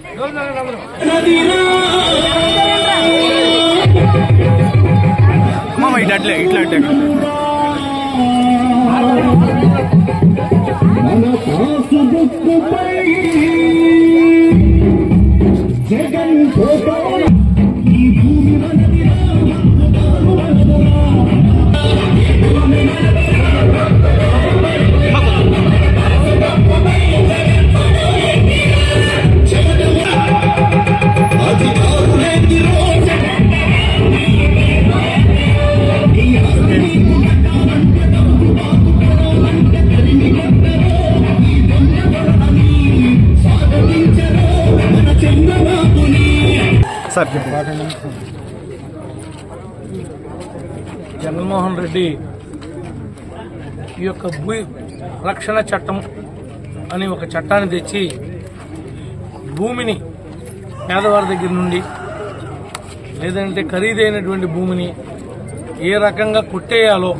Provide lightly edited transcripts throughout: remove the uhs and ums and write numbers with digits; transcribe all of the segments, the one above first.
ఇట్లా ఇట్లా జగన్ జగన్మోహన్ రెడ్డి ఈ యొక్క భూ రక్షణ చట్టం అని ఒక చట్టాన్ని తెచ్చి భూమిని పేదవారి దగ్గర నుండి లేదంటే ఖరీదైనటువంటి భూమిని ఏ రకంగా కొట్టేయాలో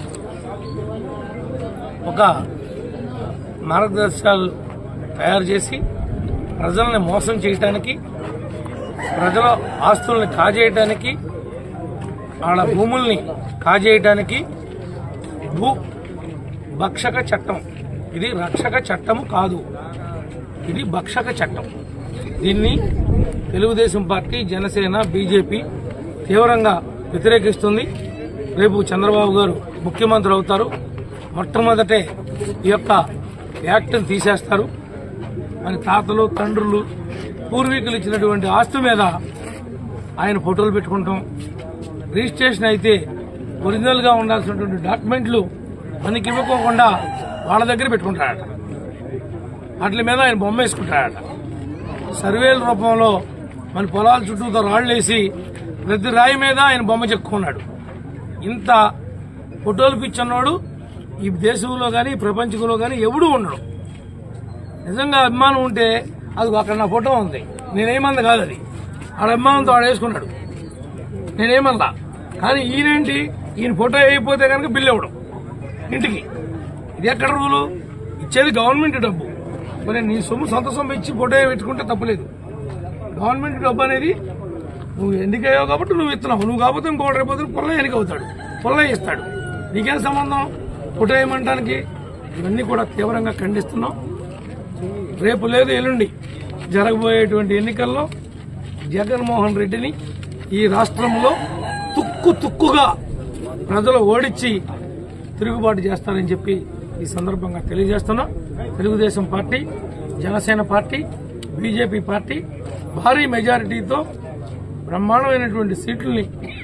ఒక మార్గదర్శకాలు తయారు చేసి ప్రజల్ని మోసం చేయటానికి, ప్రజల ఆస్తుల్ని కాజేయటానికి, వాళ్ళ భూముల్ని కాజేయటానికి భూ భక్షక చట్టం. ఇది రక్షక చట్టము కాదు, ఇది భక్షక చట్టం. దీన్ని తెలుగుదేశం పార్టీ, జనసేన, బీజేపీ తీవ్రంగా వ్యతిరేకిస్తుంది. రేపు చంద్రబాబు గారు ముఖ్యమంత్రి అవుతారు. మొట్టమొదటే ఈ యొక్క యాక్ట్ని తీసేస్తారు. మన తాతలు, తండ్రులు, పూర్వీకులు ఇచ్చినటువంటి ఆస్తి మీద ఆయన ఫోటోలు పెట్టుకుంటాం. రిజిస్ట్రేషన్ అయితే ఒరిజినల్ గా ఉండాల్సినటువంటి డాక్యుమెంట్లు మనకి ఇవ్వకోకుండా వాళ్ళ దగ్గర పెట్టుకుంటాడట. వాటి మీద ఆయన బొమ్మ వేసుకుంటాడట. సర్వేల రూపంలో మన పొలాల చుట్టూతో రాళ్లేసి ప్రతి రాయి మీద ఆయన బొమ్మ చెక్కున్నాడు. ఇంత ఫోటోలు పిచ్చున్నాడు ఈ దేశంలో గాని ప్రపంచంలో గాని ఎవడూ ఉండడు. నిజంగా అభిమానం ఉంటే అది అక్కడ నా ఫోటో ఉంది, నేనేమంది కాదు, అది ఆడ అభిమానంతో ఆడ వేసుకున్నాడు, నేనేమందా. కానీ ఈయనేంటి, ఈయన ఫోటో అయిపోతే కనుక బిల్లు ఇవ్వడం ఇంటికి. ఇది ఎక్కడ రూలు? ఇచ్చేది గవర్నమెంట్ డబ్బు. మరి నీ సొమ్ము సొంత సొమ్ము ఇచ్చి ఫోటో పెట్టుకుంటే తప్పలేదు. గవర్నమెంట్ డబ్బు అనేది నువ్వు ఎన్నికయ్యావు కాబట్టి నువ్వు ఇస్తున్నావు. నువ్వు కాకపోతే ఇంకోటి రేపు పొల్ల ఎన్నికవుతాడు, పొల్ల ఇస్తాడు. నీకేం సంబంధం ఫోటో వేయమంటానికి? ఇవన్నీ కూడా తీవ్రంగా ఖండిస్తున్నాం. రేపు లేదు ఎల్లుండి జరగబోయేటువంటి ఎన్నికల్లో జగన్మోహన్ రెడ్డిని ఈ రాష్ట్రంలో తుక్కుగా ప్రజలు ఓడించి తిరుగుబాటు చేస్తారని చెప్పి ఈ సందర్భంగా తెలియజేస్తున్నాం. Telugu Desam party, Janasena party, BJP party భారీ మెజారిటీతో బ్రహ్మాండమైనటువంటి సీట్లని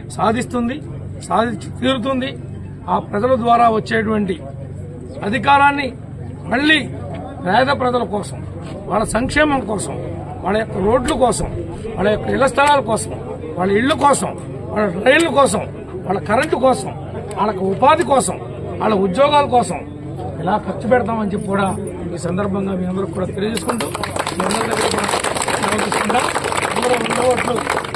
సాధించి తీరుతుంది. ఆ ప్రజల ద్వారా వచ్చేటువంటి అధికారాన్ని మళ్లీ పేద ప్రజల కోసం, వాళ్ళ సంక్షేమం కోసం, వాళ్ళ యొక్క రోడ్ల కోసం, వాళ్ళ యొక్క ఇళ్ల స్థలాల కోసం, వాళ్ళ ఇళ్ల కోసం, వాళ్ళ రైళ్ల కోసం, వాళ్ళ కరెంటు కోసం, వాళ్ళకి ఉపాధి కోసం, వాళ్ళ ఉద్యోగాల కోసం ఇలా ఖర్చు పెడతామని చెప్పి కూడా ఈ సందర్భంగా మీ అందరూ కూడా తెలియజేసుకుంటూ మీ అందరి దగ్గర కూడా